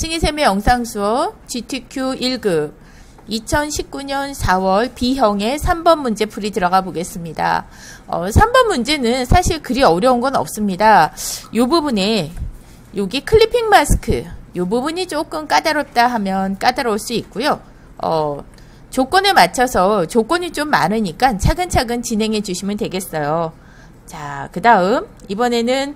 승희쌤의 영상 수업 GTQ 1급 2019년 4월 B형의 3번 문제 풀이 들어가 보겠습니다. 3번 문제는 사실 그리 어려운 건 없습니다. 요 부분에 여기 클리핑 마스크 요 부분이 조금 까다롭다 하면 까다로울 수 있고요. 조건에 맞춰서 조건이 좀 많으니까 차근차근 진행해 주시면 되겠어요. 자, 그 다음 이번에는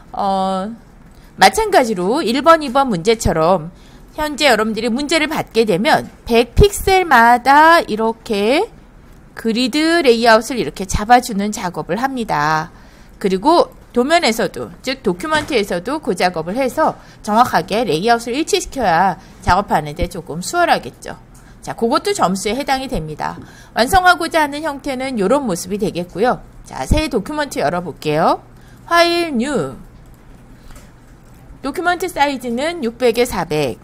마찬가지로 1번, 2번 문제처럼 현재 여러분들이 문제를 받게 되면 100픽셀마다 이렇게 그리드 레이아웃을 이렇게 잡아주는 작업을 합니다. 그리고 도면에서도, 즉 도큐먼트에서도 그 작업을 해서 정확하게 레이아웃을 일치시켜야 작업하는데 조금 수월하겠죠. 자, 그것도 점수에 해당이 됩니다. 완성하고자 하는 형태는 이런 모습이 되겠고요. 자, 새 도큐먼트 열어볼게요. 파일 뉴. 도큐먼트 사이즈는 600에 400.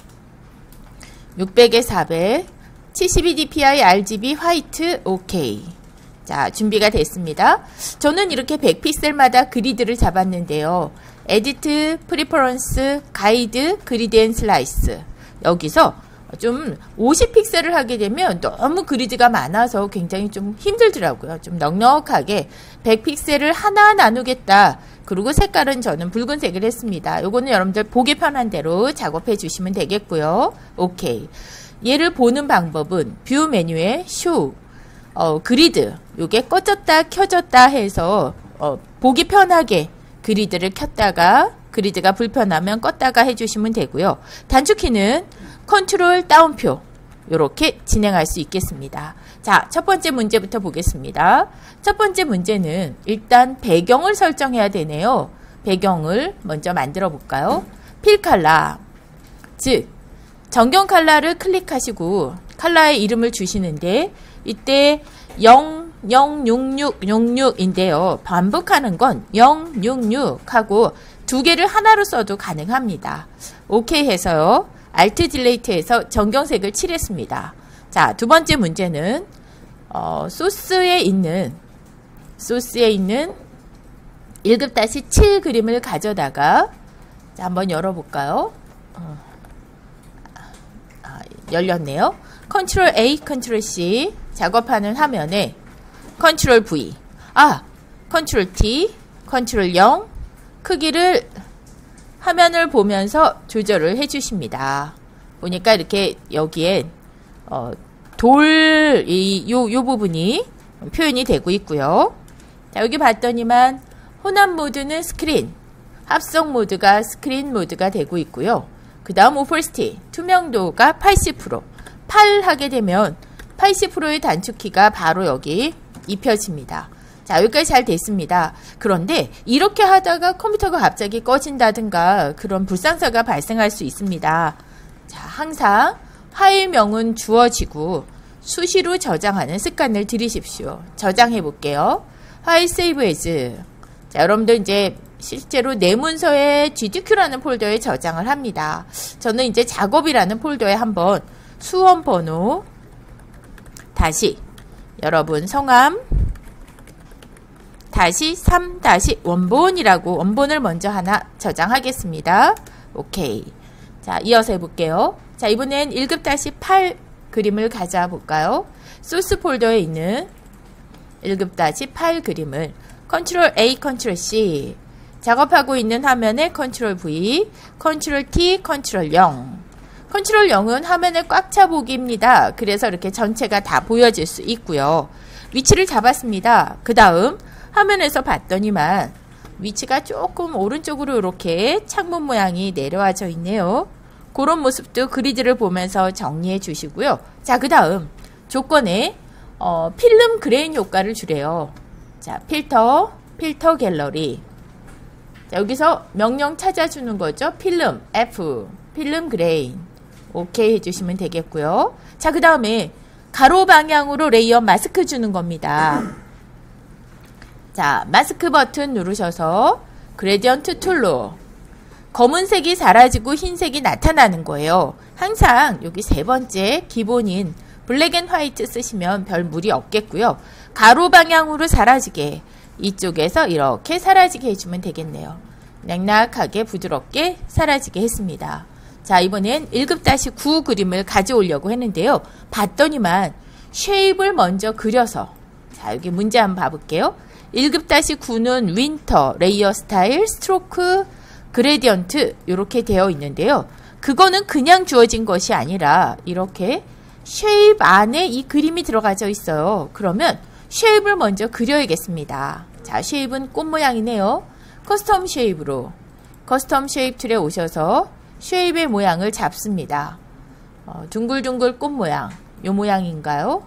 600에 400. 72dpi RGB 화이트 OK. 자, 준비가 됐습니다. 저는 이렇게 100픽셀마다 그리드를 잡았는데요. 에디트, 프리퍼런스, 가이드, 그리드 앤 슬라이스. 여기서 좀 50픽셀을 하게 되면 너무 그리드가 많아서 굉장히 좀 힘들더라고요. 좀 넉넉하게 100픽셀을 하나 나누겠다. 그리고 색깔은 저는 붉은색을 했습니다. 요거는 여러분들 보기 편한 대로 작업해 주시면 되겠고요. 오케이. 얘를 보는 방법은 뷰 메뉴에 쇼, 그리드. 요게 꺼졌다 켜졌다 해서 보기 편하게 그리드를 켰다가 그리드가 불편하면 껐다가 해주시면 되고요. 단축키는 컨트롤 다운표 이렇게 진행할 수 있겠습니다. 자, 첫 번째 문제부터 보겠습니다. 첫 번째 문제는 일단 배경을 설정해야 되네요. 배경을 먼저 만들어 볼까요? 필 컬러, 즉 정경 컬러를 클릭하시고 컬러의 이름을 주시는데 이때 006666인데요. 반복하는 건 066하고 두 개를 하나로 써도 가능합니다. 오케이 해서요. 알트 딜레이트해서 정경색을 칠했습니다. 자, 두 번째 문제는 소스에 있는 1급-7 그림을 가져다가 자, 한번 열어볼까요? 열렸네요. 컨트롤 A, 컨트롤 C 작업하는 화면에 컨트롤 V, 컨트롤 T, 컨트롤 0 크기를 화면을 보면서 조절을 해주십니다. 보니까 이렇게 여기에 요 부분이 표현이 되고 있고요. 자, 여기 봤더니만 혼합 모드는 스크린, 합성 모드가 스크린 모드가 되고 있고요. 그 다음 오퍼시티, 투명도가 80%, 8 하게 되면 80%의 단축키가 바로 여기 입혀집니다. 자, 여기까지 잘 됐습니다. 그런데 이렇게 하다가 컴퓨터가 갑자기 꺼진다든가 그런 불상사가 발생할 수 있습니다. 자, 항상 파일명은 주어지고 수시로 저장하는 습관을 들이십시오. 저장해 볼게요. 파일 세이브 에즈. 자, 여러분들 이제 실제로 내 문서에 GTQ라는 폴더에 저장을 합니다. 저는 이제 작업이라는 폴더에 한번 수험 번호 다시 여러분 성함 다시 3 원본이라고 원본을 먼저 하나 저장하겠습니다. 오케이. 자, 이어서 해볼게요. 자, 이번엔 1급-8 그림을 가져와 볼까요? 소스 폴더에 있는 1급-8 그림을 컨트롤 A, 컨트롤 C 작업하고 있는 화면에 컨트롤 V, 컨트롤 T, 컨트롤 0 컨트롤 0은 화면을 꽉 차 보기입니다. 그래서 이렇게 전체가 다 보여질 수 있고요. 위치를 잡았습니다. 그 다음 화면에서 봤더니만 위치가 조금 오른쪽으로 이렇게 창문 모양이 내려와져 있네요. 그런 모습도 그리드를 보면서 정리해 주시고요. 자, 그 다음 조건에 필름 그레인 효과를 주래요. 자, 필터 갤러리. 자, 여기서 명령 찾아주는 거죠. 필름 F, 필름 그레인. 오케이 해주시면 되겠고요. 자, 그 다음에 가로 방향으로 레이어 마스크 주는 겁니다. 자, 마스크 버튼 누르셔서 그레디언트 툴로 검은색이 사라지고 흰색이 나타나는 거예요. 항상 여기 세 번째 기본인 블랙 앤 화이트 쓰시면 별 무리 없겠고요. 가로 방향으로 사라지게 이쪽에서 이렇게 사라지게 해주면 되겠네요. 낙낙하게 부드럽게 사라지게 했습니다. 자, 이번엔 1급-9 그림을 가져오려고 했는데요. 봤더니만 쉐입을 먼저 그려서, 자, 여기 문제 한번 봐볼게요. 1급-9는 윈터, 레이어 스타일, 스트로크, 그레디언트 이렇게 되어 있는데요. 그거는 그냥 주어진 것이 아니라 이렇게 쉐입 안에 이 그림이 들어가져 있어요. 그러면 쉐입을 먼저 그려야겠습니다. 자, 쉐입은 꽃 모양이네요. 커스텀 쉐입으로, 커스텀 쉐입 툴에 오셔서 쉐입의 모양을 잡습니다. 둥글둥글 꽃 모양, 요 모양인가요?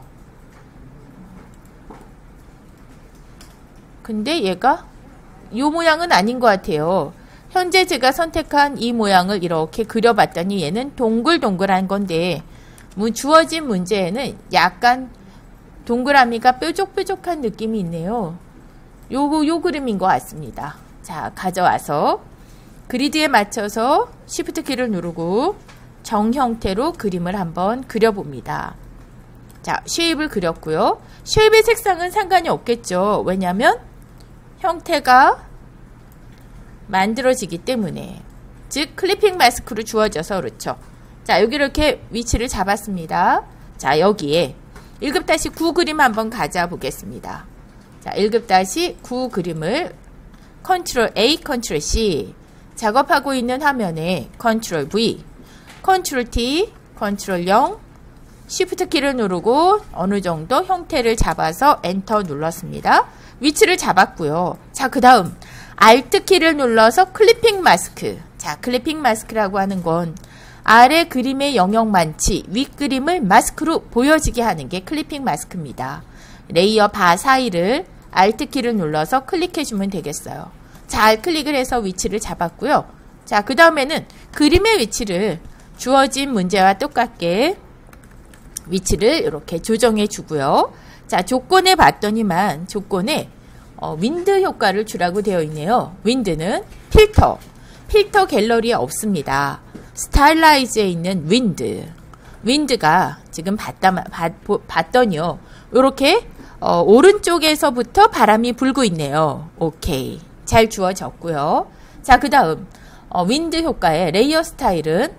근데 얘가 요 모양은 아닌 것 같아요. 현재 제가 선택한 이 모양을 이렇게 그려봤더니 얘는 동글동글한 건데 주어진 문제에는 약간 동그라미가 뾰족뾰족한 느낌이 있네요. 요 그림인 것 같습니다. 자, 가져와서 그리드에 맞춰서 Shift 키를 누르고 정 형태로 그림을 한번 그려봅니다. 자, 쉐입을 그렸고요. 쉐입의 색상은 상관이 없겠죠. 왜냐하면 형태가 만들어지기 때문에, 즉 클리핑 마스크로 주어져서 그렇죠. 자, 여기 이렇게 위치를 잡았습니다. 자, 여기에 1급-9 그림 한번 가져보겠습니다. 자, 1급-9 그림을 컨트롤 A, 컨트롤 C 작업하고 있는 화면에 컨트롤 V, 컨트롤 T, 컨트롤 0, Shift 키를 누르고 어느 정도 형태를 잡아서 엔터 눌렀습니다. 위치를 잡았고요. 자, 그 다음 Alt 키를 눌러서 클리핑 마스크. 자, 클리핑 마스크라고 하는 건 아래 그림의 영역 많지 윗 그림을 마스크로 보여지게 하는 게 클리핑 마스크입니다. 레이어 바 사이를 Alt 키를 눌러서 클릭해주면 되겠어요. 잘 클릭을 해서 위치를 잡았고요. 자, 그 다음에는 그림의 위치를 주어진 문제와 똑같게 위치를 이렇게 조정해 주고요. 자, 조건에 봤더니만 조건에 윈드 효과를 주라고 되어 있네요. 윈드는 필터 갤러리에 없습니다. 스타일라이즈에 있는 윈드가 지금 봤더니요. 이렇게 오른쪽에서부터 바람이 불고 있네요. 오케이. 잘 주어졌고요. 자, 그 다음 윈드 효과의 레이어 스타일은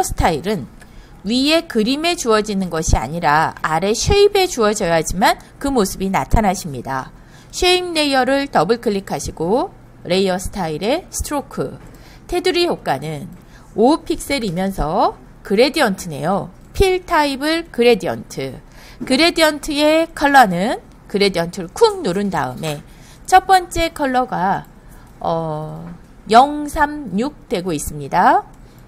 위에 그림에 주어지는 것이 아니라 아래 쉐입에 주어져야지만 그 모습이 나타나십니다. 쉐입 레이어를 더블 클릭하시고 레이어 스타일의 스트로크, 테두리 효과는 5픽셀이면서 그레디언트네요. 필 타입을 그레디언트의 컬러는 그레디언트를 쿵 누른 다음에 첫 번째 컬러가 036 되고 있습니다.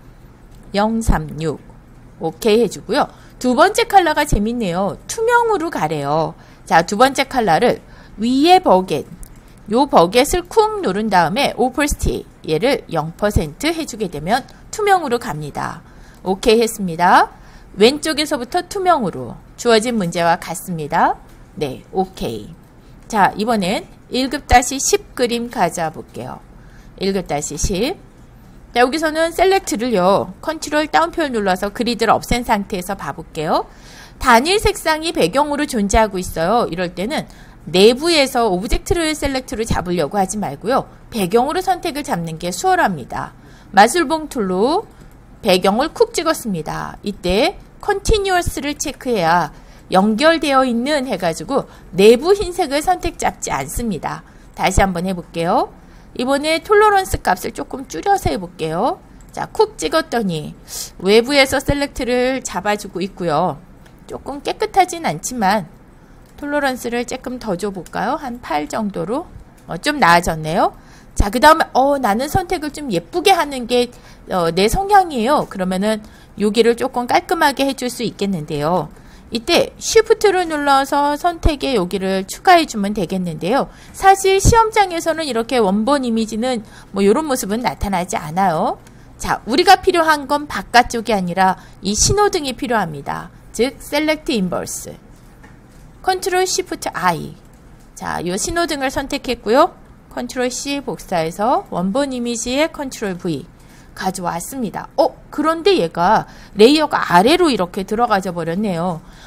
036 오케이 해주고요. 두 번째 컬러가 재밌네요. 투명으로 가래요. 자, 두 번째 컬러를 위에 버겟, 요 버겟을 쿵 누른 다음에 오퍼시티 얘를 0% 해주게 되면 투명으로 갑니다. 오케이 했습니다. 왼쪽에서부터 투명으로 주어진 문제와 같습니다. 네, 오케이. 자, 이번엔 1급-10 그림 가져와 볼게요. 1급-10. 자, 여기서는 셀렉트를요. 컨트롤 다운표를 눌러서 그리드를 없앤 상태에서 봐볼게요. 단일 색상이 배경으로 존재하고 있어요. 이럴 때는 내부에서 오브젝트를 셀렉트로 잡으려고 하지 말고요. 배경으로 선택을 잡는 게 수월합니다. 마술봉 툴로 배경을 쿡 찍었습니다. 이때 컨티뉴어스를 체크해야 연결되어 있는 해가지고 내부 흰색을 선택 잡지 않습니다. 다시 한번 해볼게요. 이번에 톨러런스 값을 조금 줄여서 해볼게요. 자, 쿡 찍었더니 외부에서 셀렉트를 잡아주고 있고요. 조금 깨끗하진 않지만 톨러런스를 조금 더 줘볼까요? 한 8 정도로 좀 나아졌네요. 자, 그 다음에 나는 선택을 좀 예쁘게 하는 게 내 성향이에요. 그러면은 여기를 조금 깔끔하게 해줄 수 있겠는데요. 이때 Shift를 눌러서 선택에 여기를 추가해주면 되겠는데요. 사실 시험장에서는 이렇게 원본 이미지는 뭐 이런 모습은 나타나지 않아요. 자, 우리가 필요한 건 바깥쪽이 아니라 이 신호등이 필요합니다. 즉, Select Inverse. Ctrl Shift I. 자, 이 신호등을 선택했고요. Ctrl C 복사해서 원본 이미지에 Ctrl V. 가져왔습니다. 그런데 얘가 레이어가 아래로 이렇게 들어가져 버렸네요.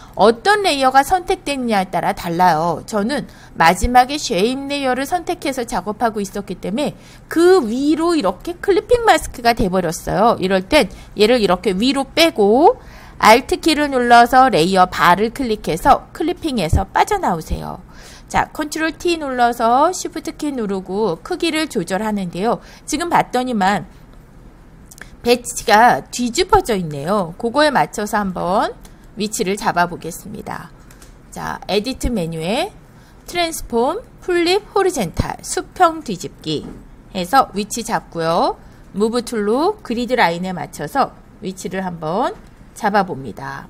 어떤 레이어가 선택됐냐에 따라 달라요. 저는 마지막에 쉐입 레이어를 선택해서 작업하고 있었기 때문에 그 위로 이렇게 클리핑 마스크가 돼버렸어요. 이럴 땐 얘를 이렇게 위로 빼고 Alt 키를 눌러서 레이어 바를 클릭해서 클리핑에서 빠져나오세요. 자, 컨트롤 T 눌러서 Shift 키 누르고 크기를 조절하는데요. 지금 봤더니만 배치가 뒤집어져 있네요. 그거에 맞춰서 한번 위치를 잡아 보겠습니다. 자, 에디트 메뉴에 트랜스폼, 플립, 호리젠탈, 수평 뒤집기 해서 위치 잡고요. 무브 툴로 그리드 라인에 맞춰서 위치를 한번 잡아 봅니다.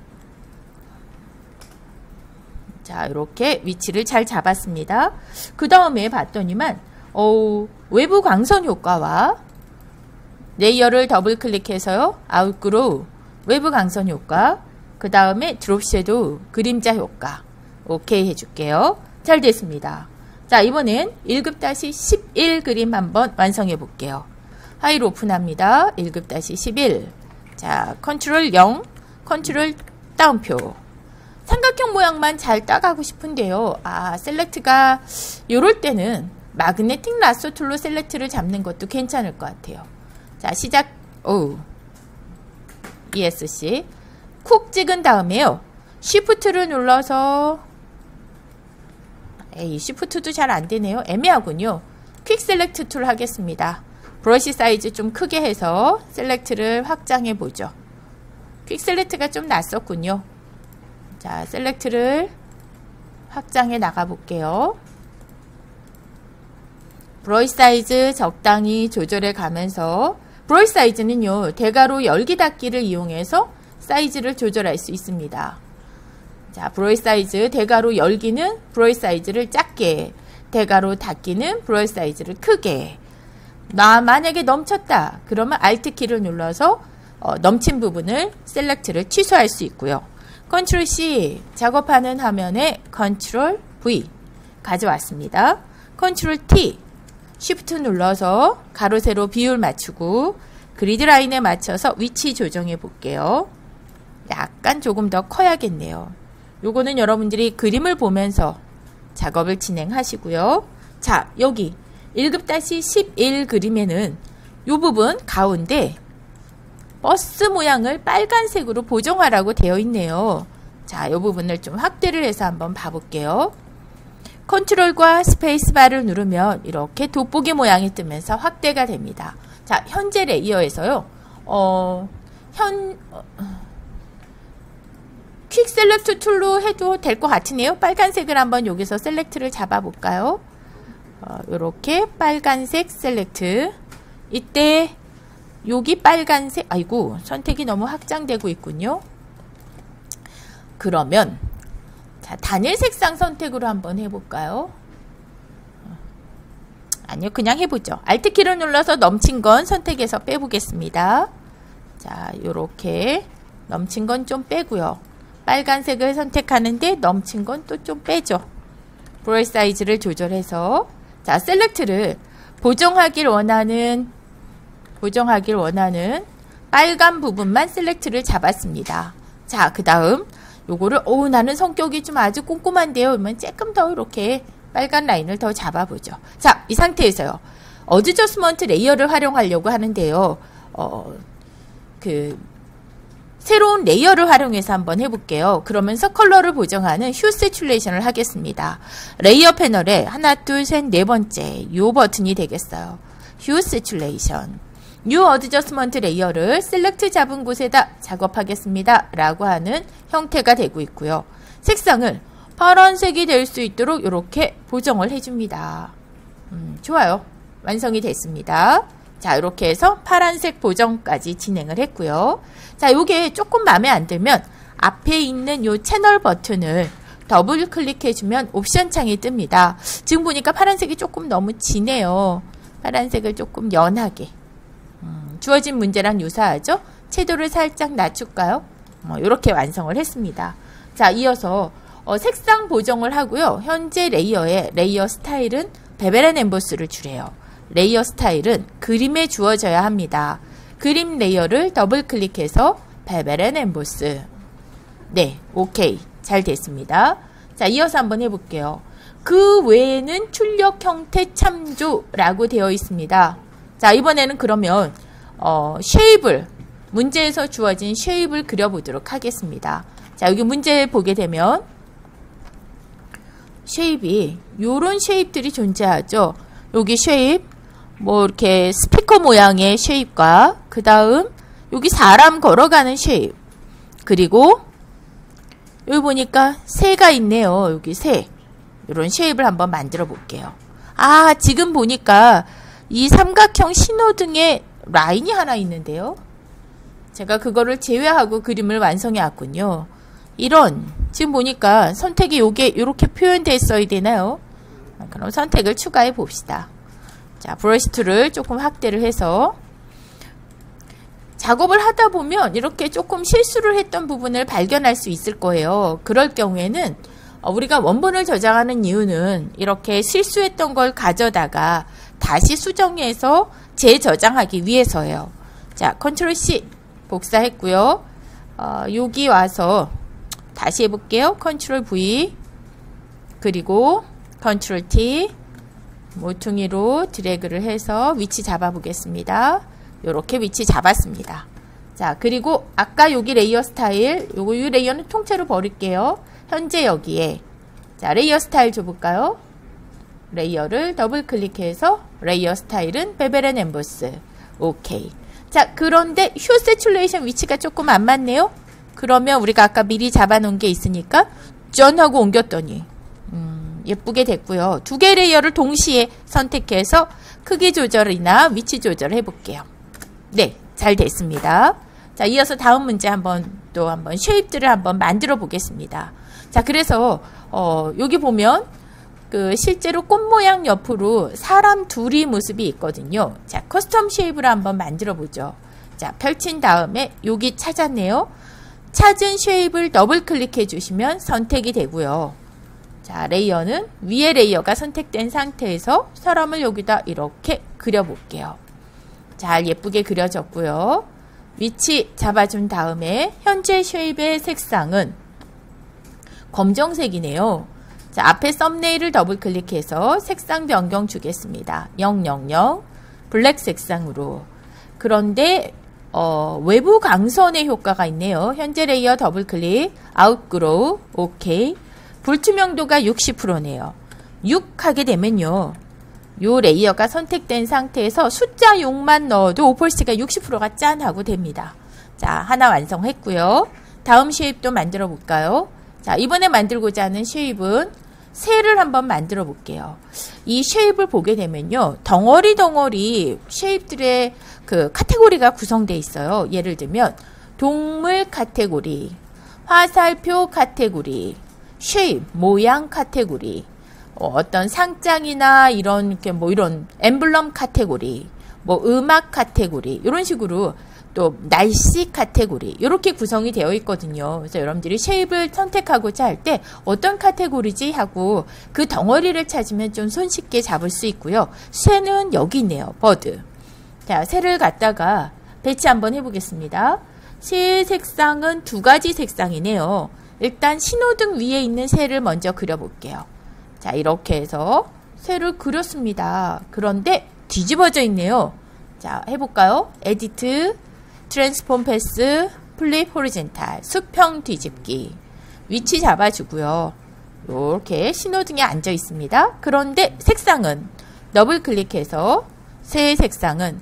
자, 이렇게 위치를 잘 잡았습니다. 그 다음에 봤더니만 외부 광선 효과와 레이어를 더블 클릭해서요. 아웃그로우, 외부 광선 효과, 그 다음에 드롭 섀도우, 그림자 효과 오케이 해줄게요. 잘 됐습니다. 자, 이번엔 1급-11 그림 한번 완성해 볼게요. 파일 오픈합니다. 1급-11. 자, 컨트롤 0, 컨트롤 다운표. 삼각형 모양만 잘 따가고 싶은데요. 셀렉트가 요럴 때는 마그네틱 라sso 툴로 셀렉트를 잡는 것도 괜찮을 것 같아요. 자, 시작. ESC. 쿡 찍은 다음에요. Shift를 눌러서 Shift도 잘 안되네요. 애매하군요. 퀵 셀렉트 툴 하겠습니다. 브러쉬 사이즈 좀 크게 해서 셀렉트를 확장해 보죠. 퀵 셀렉트가 좀 낯섰군요. 자, 셀렉트를 확장해 나가 볼게요. 브러쉬 사이즈 적당히 조절해 가면서 브러쉬 사이즈는요, 대괄호 열기 닫기를 이용해서 사이즈를 조절할 수 있습니다. 자, 브러쉬 사이즈 대괄호 열기는 브러쉬 사이즈를 작게, 대괄호 닫기는 브러쉬 사이즈를 크게. 만약에 넘쳤다 그러면 Alt 키를 눌러서 넘친 부분을 셀렉트를 취소할 수 있고요. 컨트롤 C 작업하는 화면에 컨트롤 V 가져왔습니다. 컨트롤 T Shift 눌러서 가로 세로 비율 맞추고 그리드 라인에 맞춰서 위치 조정해 볼게요. 약간 조금 더 커야겠네요. 요거는 여러분들이 그림을 보면서 작업을 진행하시고요. 자, 여기 1급-11 그림에는 요 부분 가운데 버스 모양을 빨간색으로 보정하라고 되어 있네요. 자, 요 부분을 좀 확대를 해서 한번 봐볼게요. 컨트롤과 스페이스바를 누르면 이렇게 돋보기 모양이 뜨면서 확대가 됩니다. 자, 현재 레이어에서요. 퀵 셀렉트 툴로 해도 될 것 같으네요. 빨간색을 한번 여기서 셀렉트를 잡아볼까요? 요렇게 빨간색 셀렉트. 이때 여기 빨간색, 아이고, 선택이 너무 확장되고 있군요. 그러면 자, 단일 색상 선택으로 한번 해볼까요? 아니요, 그냥 해보죠. Alt 키를 눌러서 넘친 건 선택해서 빼보겠습니다. 자, 요렇게 넘친 건 좀 빼고요. 빨간색을 선택하는데 넘친 건 또 좀 빼죠. 브러쉬 사이즈를 조절해서 자, 셀렉트를 보정하길 원하는 빨간 부분만 셀렉트를 잡았습니다. 자, 그 다음 요거를 나는 성격이 좀 아주 꼼꼼한데요. 그러면 조금 더 이렇게 빨간 라인을 더 잡아보죠. 자, 이 상태에서요. 어드저스먼트 레이어를 활용하려고 하는데요. 새로운 레이어를 활용해서 한번 해볼게요. 그러면서 컬러를 보정하는 휴 세츄레이션을 하겠습니다. 레이어 패널에 하나, 둘, 셋, 네 번째 요 버튼이 되겠어요. 휴 세츄레이션. 뉴 어드저스먼트 레이어를 셀렉트 잡은 곳에다 작업하겠습니다. 라고 하는 형태가 되고 있고요. 색상을 파란색이 될 수 있도록 이렇게 보정을 해줍니다. 좋아요. 완성이 됐습니다. 자, 이렇게 해서 파란색 보정까지 진행을 했고요. 자, 요게 조금 마음에 안 들면 앞에 있는 요 채널 버튼을 더블 클릭해주면 옵션 창이 뜹니다. 지금 보니까 파란색이 조금 너무 진해요. 파란색을 조금 연하게. 주어진 문제랑 유사하죠? 채도를 살짝 낮출까요? 이렇게 완성을 했습니다. 자, 이어서 색상 보정을 하고요. 현재 레이어의 레이어 스타일은 베벨 앤 엠보스를 주래요. 레이어 스타일은 그림에 주어져야 합니다. 그림 레이어를 더블 클릭해서 베벨 앤 엠보스. 네, 오케이. 잘 됐습니다. 자, 이어서 한번 해볼게요. 그 외에는 출력 형태 참조라고 되어 있습니다. 자, 이번에는 그러면 쉐입을 문제에서 주어진 쉐입을 그려보도록 하겠습니다. 자, 여기 문제 보게 되면 쉐입이 요런 쉐입들이 존재하죠. 여기 쉐입 뭐 이렇게 스피커 모양의 쉐입과 그 다음 여기 사람 걸어가는 쉐입, 그리고 여기 보니까 새가 있네요. 여기 새. 이런 쉐입을 한번 만들어 볼게요. 아, 지금 보니까 이 삼각형 신호등에 라인이 하나 있는데요. 제가 그거를 제외하고 그림을 완성해 왔군요. 이런, 지금 보니까 선택이 요게 이렇게 표현되어 있어야 되나요? 그럼 선택을 추가해 봅시다. 자, 브러쉬 툴을 조금 확대를 해서 작업을 하다 보면 이렇게 조금 실수를 했던 부분을 발견할 수 있을 거예요. 그럴 경우에는 우리가 원본을 저장하는 이유는 이렇게 실수했던 걸 가져다가 다시 수정해서 재저장하기 위해서예요. 자, 컨트롤 C 복사했고요. 여기 와서 다시 해볼게요. 컨트롤 V 그리고 컨트롤 T 모퉁이로 드래그를 해서 위치 잡아 보겠습니다. 요렇게 위치 잡았습니다. 자, 그리고 아까 여기 레이어 스타일, 이 레이어는 통째로 버릴게요. 현재 여기에 자, 레이어 스타일 줘볼까요? 레이어를 더블 클릭해서 레이어 스타일은 베벨 앤 엠보스. 오케이. 자, 그런데 휴 세츄레이션 위치가 조금 안 맞네요. 그러면 우리가 아까 미리 잡아놓은 게 있으니까 전 하고 옮겼더니 예쁘게 됐고요. 두 개의 레이어를 동시에 선택해서 크기 조절이나 위치 조절을 해볼게요. 네, 잘 됐습니다. 자, 이어서 다음 문제 한번 쉐입들을 한번 만들어 보겠습니다. 자, 그래서 여기 보면 그 실제로 꽃 모양 옆으로 사람 둘이 모습이 있거든요. 자, 커스텀 쉐입을 한번 만들어 보죠. 자, 펼친 다음에 여기 찾았네요. 찾은 쉐입을 더블 클릭해 주시면 선택이 되고요. 자, 레이어는 위에 레이어가 선택된 상태에서 사람을 여기다 이렇게 그려볼게요. 잘 예쁘게 그려졌고요. 위치 잡아준 다음에 현재 쉐입의 색상은 검정색이네요. 자, 앞에 썸네일을 더블 클릭해서 색상 변경 주겠습니다. 000 블랙 색상으로. 그런데 외부 강선의 효과가 있네요. 현재 레이어 더블 클릭, 아웃그로우, 오케이. 불투명도가 60%네요. 6 하게 되면요. 요 레이어가 선택된 상태에서 숫자 6만 넣어도 오폴시가 60%가 짠 하고 됩니다. 자, 하나 완성했고요. 다음 쉐입도 만들어 볼까요? 자, 이번에 만들고자 하는 쉐입은 새를 한번 만들어 볼게요. 이 쉐입을 보게 되면요. 덩어리 쉐입들의 그 카테고리가 구성되어 있어요. 예를 들면 동물 카테고리, 화살표 카테고리, 쉐입, 모양 카테고리, 어떤 상장이나 이런 엠블럼 카테고리, 음악 카테고리, 이런 식으로 또 날씨 카테고리 이렇게 구성이 되어 있거든요. 그래서 여러분들이 쉐입을 선택하고자 할 때 어떤 카테고리지 하고 그 덩어리를 찾으면 좀 손쉽게 잡을 수 있고요. 새는 여기 있네요. 버드. 자, 새를 갖다가 배치 한번 해보겠습니다. 새의 색상은 두 가지 색상이네요. 일단 신호등 위에 있는 새를 먼저 그려볼게요. 자, 이렇게 해서 새를 그렸습니다. 그런데 뒤집어져 있네요. 자, 해볼까요? 에디트, 트랜스폼 패스, 플립 호리젠탈, 수평 뒤집기. 위치 잡아주고요. 이렇게 신호등에 앉아 있습니다. 그런데 색상은 더블 클릭해서 새의 색상은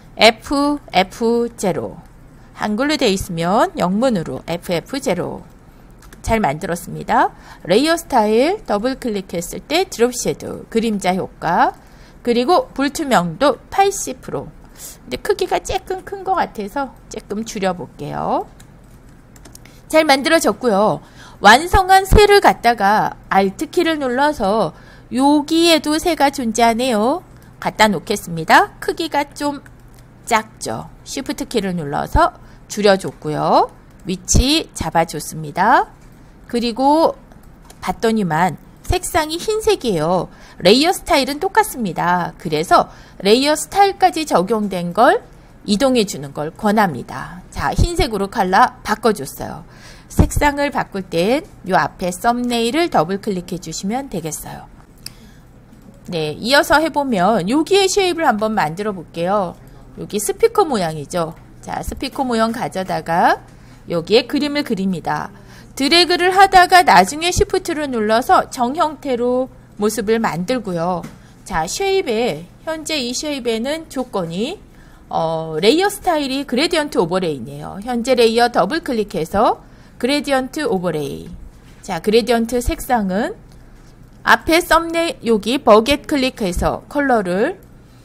FF0. 한글로 되어 있으면 영문으로 FF0. 잘 만들었습니다. 레이어 스타일 더블 클릭했을 때 드롭 섀도우, 그림자 효과, 그리고 불투명도 80%. 근데 크기가 조금 큰 것 같아서 조금 줄여볼게요. 잘 만들어졌고요. 완성한 새를 갖다가 Alt키를 눌러서 여기에도 새가 존재하네요. 갖다 놓겠습니다. 크기가 좀 작죠. Shift 키를 눌러서 줄여줬고요. 위치 잡아줬습니다. 그리고 봤더니만 색상이 흰색이에요. 레이어 스타일은 똑같습니다. 그래서 레이어 스타일까지 적용된 걸 이동해 주는 걸 권합니다. 자, 흰색으로 컬러 바꿔줬어요. 색상을 바꿀 땐 요 앞에 썸네일을 더블 클릭해 주시면 되겠어요. 네, 이어서 해보면 여기에 쉐입을 한번 만들어 볼게요. 여기 스피커 모양이죠. 자, 스피커 모양 가져다가 여기에 그림을 그립니다. 드래그를 하다가 나중에 Shift를 눌러서 정 형태로 모습을 만들고요. 자, 쉐입에 현재 이 쉐입에는 조건이 레이어 스타일이 그레디언트 오버레이네요. 현재 레이어 더블 클릭해서 그레디언트 오버레이. 자, 그레디언트 색상은 앞에 썸네일 여기 버겟 클릭해서 컬러를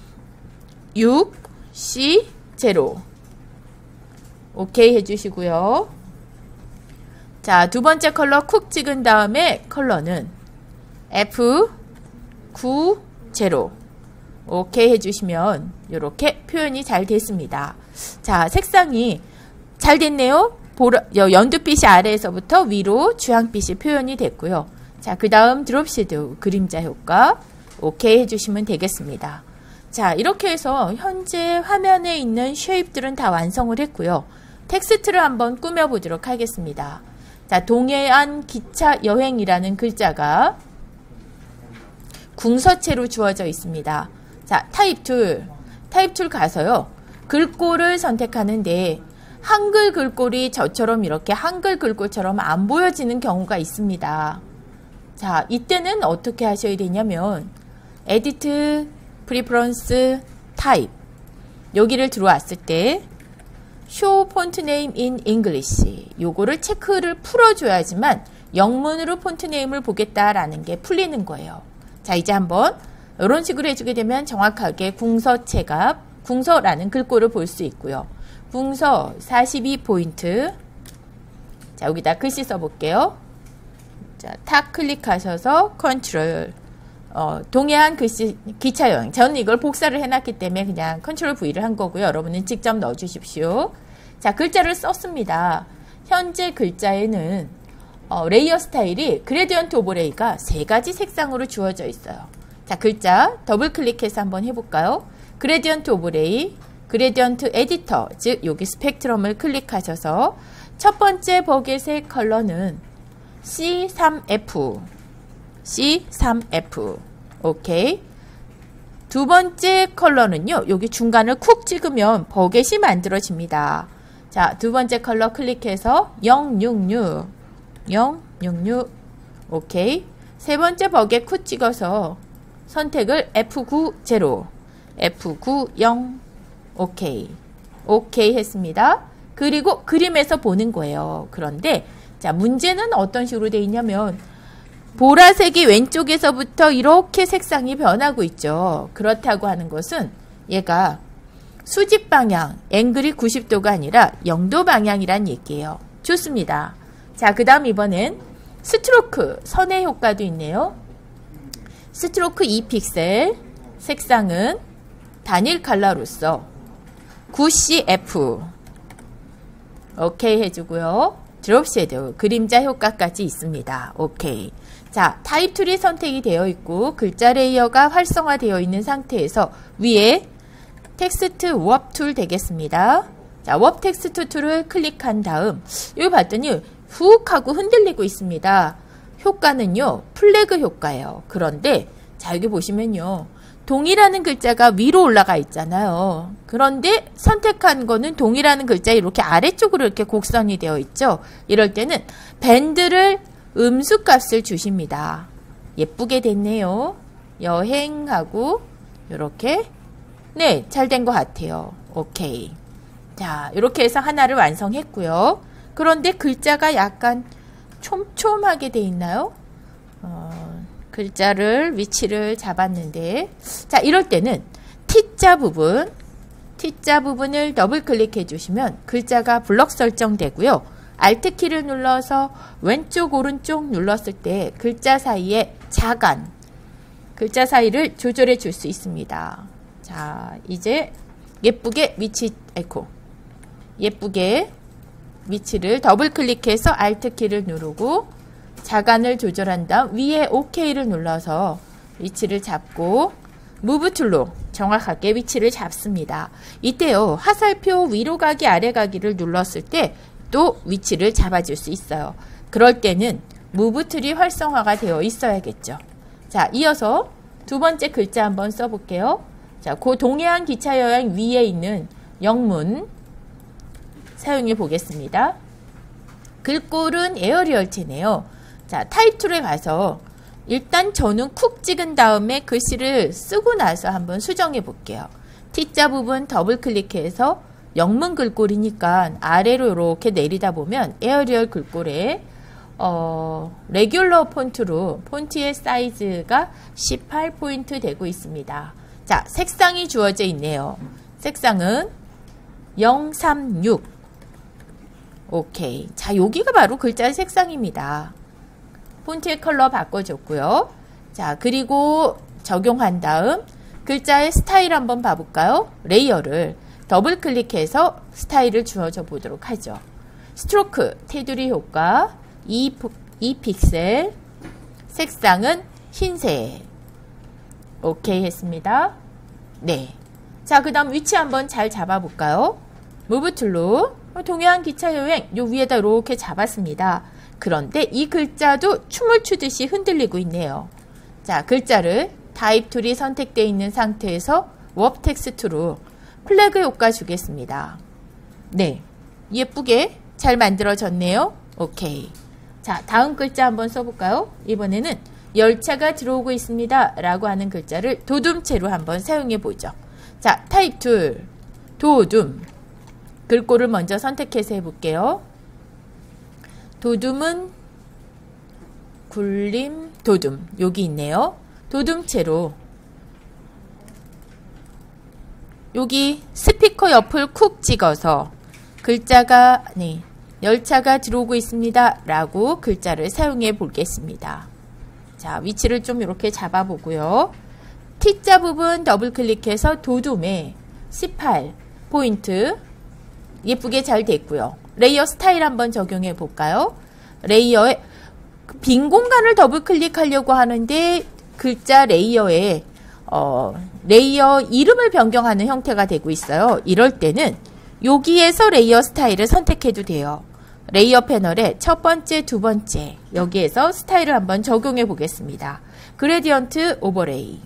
6C0 오케이 해주시고요. 자, 두 번째 컬러 쿡 찍은 다음에 컬러는 F90 오케이 해주시면 이렇게 표현이 잘 됐습니다. 자, 색상이 잘 됐네요. 연두빛이 아래에서부터 위로 주황빛이 표현이 됐고요. 자, 그 다음 드롭 섀도우 그림자 효과 오케이 해주시면 되겠습니다. 자, 이렇게 해서 현재 화면에 있는 쉐입들은 다 완성을 했고요. 텍스트를 한번 꾸며보도록 하겠습니다. 자, 동해안 기차 여행이라는 글자가 궁서체로 주어져 있습니다. 자, 타입 툴 가서요. 글꼴을 선택하는데 한글 글꼴이 저처럼 이렇게 한글 글꼴처럼 안 보여지는 경우가 있습니다. 자, 이때는 어떻게 하셔야 되냐면 에디트, 프리퍼런스, 타입 여기를 들어왔을 때 Show Font Name in English 요거를 체크를 풀어줘야지만 영문으로 폰트 네임을 보겠다라는 게 풀리는 거예요. 자, 이제 한번 이런 식으로 해주게 되면 정확하게 궁서라는 글꼴을 볼 수 있고요. 궁서 42포인트. 자, 여기다 글씨 써볼게요. 자, 탁 클릭하셔서 컨트롤 동해안 글씨 기차여행. 저는 이걸 복사를 해놨기 때문에 그냥 컨트롤 V를 한 거고요. 여러분은 직접 넣어주십시오. 자, 글자를 썼습니다. 현재 글자에는 레이어 스타일이 그레디언트 오버레이가 3가지 색상으로 주어져 있어요. 자, 글자 더블 클릭해서 한번 해볼까요? 그레디언트 오버레이, 그레디언트 에디터, 즉 여기 스펙트럼을 클릭하셔서 첫 번째 버겟의 컬러는 C3F 오케이. 두 번째 컬러는요, 여기 중간을 쿡 찍으면 버겟이 만들어집니다. 자, 두 번째 컬러 클릭해서 066 오케이. 세 번째 버겟 쿡 찍어서 선택을 F90 오케이 했습니다. 그리고 그림에서 보는 거예요. 그런데 자, 문제는 어떤 식으로 되어 있냐면 보라색이 왼쪽에서부터 이렇게 색상이 변하고 있죠. 그렇다고 하는 것은 얘가 수직 방향, 앵글이 90도가 아니라 0도 방향이란 얘기예요. 좋습니다. 자, 그 다음 이번엔 스트로크, 선의 효과도 있네요. 스트로크 2픽셀, 색상은 단일 컬러로서 9CF 오케이 해주고요. 드롭 섀도우, 그림자 효과까지 있습니다. 오케이. 자, 타입 툴이 선택이 되어 있고 글자 레이어가 활성화되어 있는 상태에서 위에 텍스트 워 툴 되겠습니다. 자, 워 텍스트 툴을 클릭한 다음 여기 봤더니 훅 하고 흔들리고 있습니다. 효과는요, 플래그 효과예요. 그런데 자, 여기 보시면요, 동이라는 글자가 위로 올라가 있잖아요. 그런데 선택한 거는 동이라는 글자 이렇게 아래쪽으로 이렇게 곡선이 되어 있죠. 이럴 때는 밴드를 음수값을 주십니다. 예쁘게 됐네요. 여행하고 이렇게 네, 잘 된 것 같아요. 오케이. 자, 이렇게 해서 하나를 완성했고요. 그런데 글자가 약간 촘촘하게 돼 있나요? 글자를 위치를 잡았는데 자, 이럴 때는 T자 부분을 더블 클릭해 주시면 글자가 블럭 설정되고요. Alt 키를 눌러서 왼쪽 오른쪽 눌렀을 때 글자 사이에 글자 사이를 조절해 줄 수 있습니다. 자, 이제 예쁘게 위치를 더블 클릭해서 Alt 키를 누르고 자간을 조절한 다음 위에 OK를 눌러서 위치를 잡고 무브 툴로 정확하게 위치를 잡습니다. 이때요, 화살표 위로 가기 아래 가기를 눌렀을 때 또 위치를 잡아줄 수 있어요. 그럴 때는 무브 툴이 활성화가 되어 있어야겠죠. 자, 이어서 두 번째 글자 한번 써볼게요. 자, 그 동해안 기차 여행 위에 있는 영문 사용해 보겠습니다. 글꼴은 에어리얼체네요. 자, 타입2에 가서 일단 저는 쿡 찍은 다음에 글씨를 쓰고 나서 한번 수정해 볼게요. T자 부분 더블 클릭해서 영문 글꼴이니까 아래로 이렇게 내리다 보면 에어리얼 글꼴에 레귤러 폰트로 폰트의 사이즈가 18포인트 되고 있습니다. 자, 색상이 주어져 있네요. 색상은 036. 오케이. 자, 여기가 바로 글자의 색상입니다. 폰트의 컬러 바꿔줬고요. 자, 그리고 적용한 다음 글자의 스타일 한번 봐볼까요? 레이어를 더블 클릭해서 스타일을 주어져 보도록 하죠. 스트로크, 테두리 효과, 2픽셀, 색상은 흰색. 오케이 했습니다. 네. 자, 그 다음 위치 한번 잘 잡아볼까요? 무브 툴로 동해안 기차 여행 요 위에다 이렇게 잡았습니다. 그런데 이 글자도 춤을 추듯이 흔들리고 있네요. 자, 글자를 타입 툴이 선택되어 있는 상태에서 워프 텍스트로 플래그 효과 주겠습니다. 네, 예쁘게 잘 만들어졌네요. 오케이. 자, 다음 글자 한번 써볼까요? 이번에는 열차가 들어오고 있습니다 라고 하는 글자를 도둠체로 한번 사용해 보죠. 자, 타입 툴 도둠 글꼴을 먼저 선택해서 해볼게요. 도둠은 굴림 도둠 여기 있네요. 도둠체로 여기 스피커 옆을 쿡 찍어서 글자가 네, 열차가 들어오고 있습니다 라고 글자를 사용해 보겠습니다. 자, 위치를 좀 이렇게 잡아보고요. T자 부분 더블 클릭해서 도둠에 18포인트 예쁘게 잘 됐고요. 레이어 스타일 한번 적용해 볼까요? 레이어에 빈 공간을 더블 클릭하려고 하는데 글자 레이어에 레이어 이름을 변경하는 형태가 되고 있어요. 이럴 때는 여기에서 레이어 스타일을 선택해도 돼요. 레이어 패널의 첫 번째, 두 번째 여기에서 스타일을 한번 적용해 보겠습니다. 그레디언트 오버레이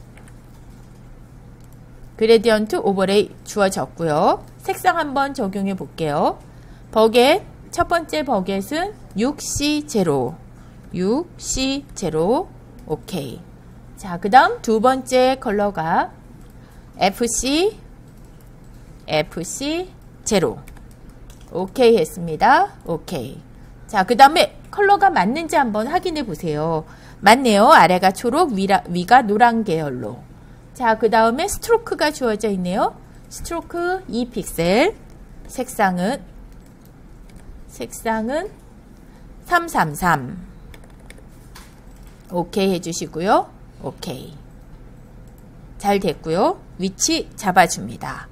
그레디언트 오버레이 주어졌고요. 색상 한번 적용해 볼게요. 버겟 첫 번째 버겟은 6C0 6C0 오케이. 자, 그 다음 두 번째 컬러가 FC0 오케이 했습니다. 오케이. 자, 그 다음에 컬러가 맞는지 한번 확인해 보세요. 맞네요. 아래가 초록, 위가 노란 계열로. 자, 그 다음에 스트로크가 주어져 있네요. 스트로크 2픽셀. 색상은 333. 오케이 해주시고요. 오케이. 잘 됐고요. 위치 잡아줍니다.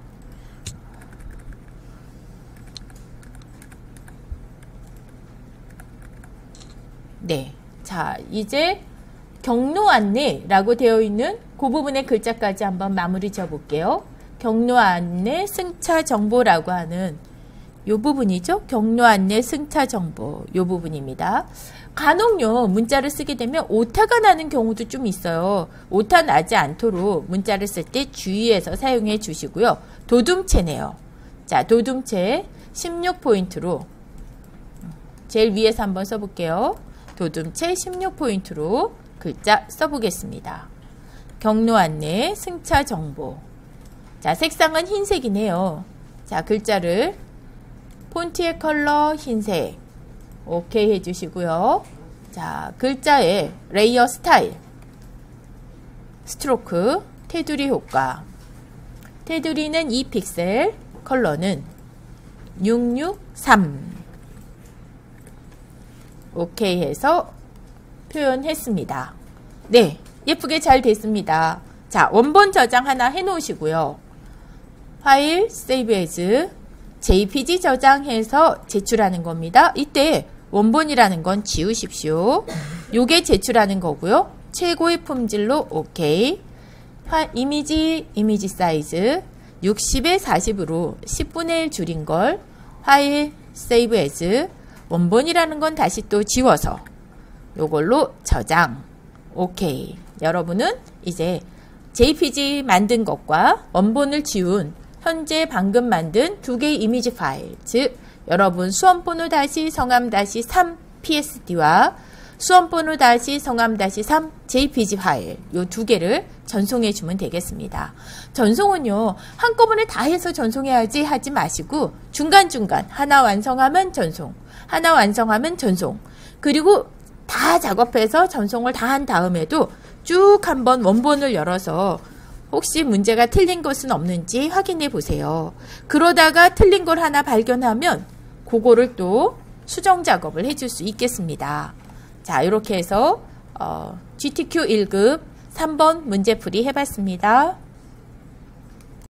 네. 자, 이제 경로 안내라고 되어 있는 그 부분의 글자까지 한번 마무리 지어 볼게요. 경로 안내 승차 정보라고 하는 요 부분이죠. 경로 안내 승차 정보 요 부분입니다. 간혹요 문자를 쓰게 되면 오타가 나는 경우도 좀 있어요. 오타 나지 않도록 문자를 쓸 때 주의해서 사용해 주시고요. 도둠체네요. 자, 도둠체 16포인트로 제일 위에서 한번 써볼게요. 도둠체 16포인트로 글자 써보겠습니다. 경로 안내 승차 정보. 자, 색상은 흰색이네요. 자, 글자를 폰트의 컬러 흰색 오케이 해주시고요. 자, 글자의 레이어 스타일 스트로크 테두리 효과 테두리는 2픽셀 컬러는 663 오케이 해서 표현했습니다. 네, 예쁘게 잘 됐습니다. 자, 원본 저장 하나 해 놓으시고요. 파일 세이브 에즈 JPG 저장해서 제출하는 겁니다. 이때 원본이라는 건 지우십시오. 요게 제출하는 거고요. 최고의 품질로 오케이. 이미지 사이즈 60에 40으로 10분의 1 줄인 걸 파일 save as. 원본이라는 건 다시 또 지워서 요걸로 저장. 오케이. 여러분은 이제 JPG 만든 것과 원본을 지운 현재 방금 만든 두 개의 이미지 파일, 즉 여러분 수험번호 성함 3 PSD와 수험번호 성함 3 JPG 파일 요 두 개를 전송해 주면 되겠습니다. 전송은요 한꺼번에 다 해서 전송해야지 하지 마시고 중간중간 하나 완성하면 전송, 하나 완성하면 전송, 그리고 다 작업해서 전송을 다 한 다음에도 쭉 한번 원본을 열어서 혹시 문제가 틀린 것은 없는지 확인해 보세요. 그러다가 틀린 걸 하나 발견하면 그거를 또 수정 작업을 해줄 수 있겠습니다. 자, 이렇게 해서 GTQ 1급 3번 문제풀이 해봤습니다.